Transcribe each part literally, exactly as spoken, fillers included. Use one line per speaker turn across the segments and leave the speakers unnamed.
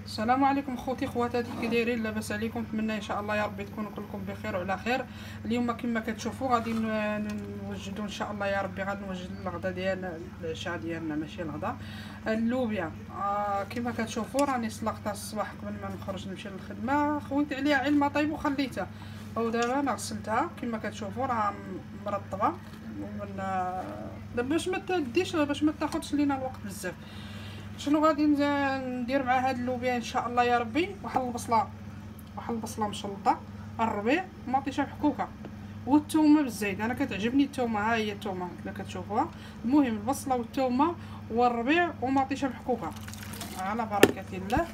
السلام عليكم خوتي خواتاتي، كي دايرين؟ لاباس عليكم؟ نتمنى ان شاء الله يا ربي تكونوا كلكم بخير وعلى خير. اليوم كما كتشوفوا غادي نوجدوا ان شاء الله يا ربي، غادي نوجد الغدا ديالنا، العشاء ديالنا ماشي الغدا، اللوبيا. آه كما كتشوفوا راني سلقتها الصباح قبل ما نخرج نمشي للخدمه، خويت عليها علما طيب وخليتها، ودابا انا غسلتها كما كتشوفوا راه مرطبه ومن دابا باش ما تديش، باش ما تاخذش لينا الوقت بزاف. شنو غادي ندير مع هاد اللوبيا ان شاء الله يا ربي؟ واحد البصله، واحد البصله مشلطه، الربيع ومطيشه محكوكه، والثومه بالزيت. انا كتعجبني الثومه، ها هي الثومه كما كتشوفوها. المهم البصله والثومه والربيع ومطيشه محكوكه، على بركه الله.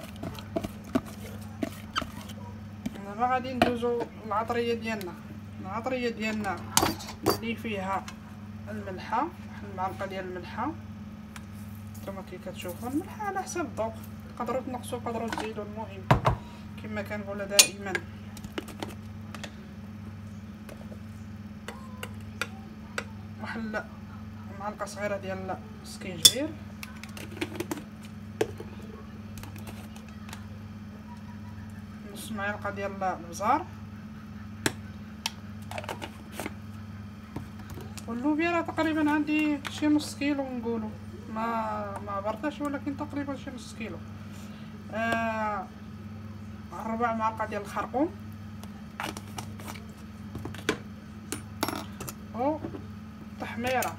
دابا غادي ندوزو العطريه ديالنا. العطريه ديالنا اللي فيها الملحه، واحد المعلقه ديال الملحه. نتوما كي كتشوفوا الملح على حسب الذوق، تقدروا تنقصوا تقدروا تزيدوا، المهم كما كنقولوا دائما. واحد معلقه صغيره ديال السكينجبير، نص معلقه ديال البزار، واللوبيا راه تقريبا عندي شي نص كيلو نقولوا، ما ما عبرتش ولكن تقريبا شي نص كيلو. آه ربع معلقه ديال الخرقوم، و تحميره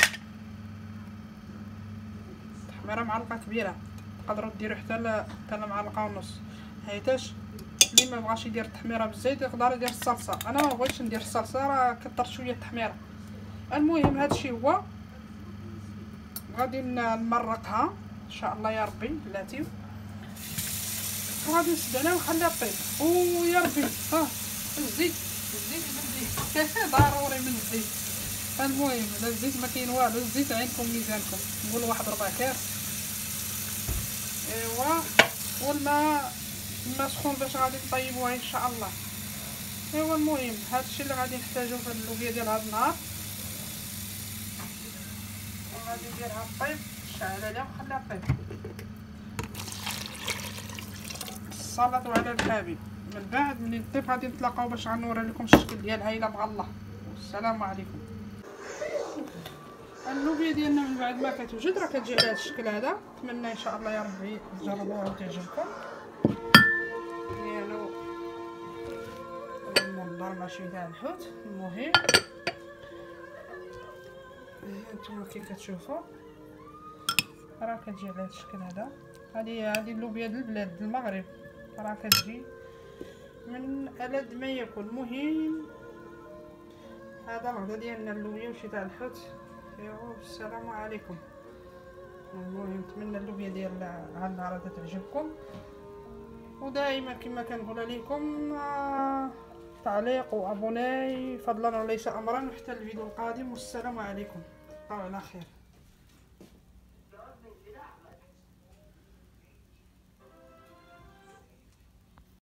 تحميره معلقه كبيره، تقدروا ديروا حتى حتى معلقه ونص، حيتاش اللي ما بغاش يدير التحميره بالزيت يقدر يدير الصلصه. انا ما بغيتش ندير الصلصه، راه كثرت شويه التحميره. المهم هادشي هو، غادي نمرقها ان شاء الله يا ربي بلاتي، وغادي نسد عليها ونخليها طيب. ويا ربي ها الزيت، الزيت الزيت ضروري من الزيت. المهم لا الزيت ما كاين والو، الزيت عينكم ميزانكم، نقول واحد ربع كاس. ايوا والماء الماء سخون باش غادي نطيبوها ان شاء الله. ايوا المهم هادشي اللي غادي نحتاجو في اللوبيا ديال هاد النهار. غادي نديرها طيب، نشعل عليها ونخليها طيب. الصلاة على الحبيب. من بعد ملي تطيب غادي نتلاقاو باش غنوري لكم الشكل ديالها الا بغى الله. والسلام عليكم. اللوبيا ديالنا من بعد ما كتوجد راه كتجي على هذا الشكل هذا. نتمنى ان شاء الله يا ربي تجربوها وتعجبكم. ديالو المنظر ماشي تاع الحوت. المهم هانتوما كي كتشوفوا راه كتجي على هذا الشكل هذا. هذه هذه اللوبيا ديال البلاد ديال المغرب، راه كتجي من ألذ ما يكون. المهم هذا الغدا ديالنا اللوبيا وشي تاع الحوت. ايوا السلام عليكم. المهم نتمنى اللوبيا ديال هاد النهار هذا تعجبكم، ودائما كما كنقول لكم آه تعليق وابوناي فضلا وليس امرا، وحتى الفيديو القادم. والسلام عليكم، على خير.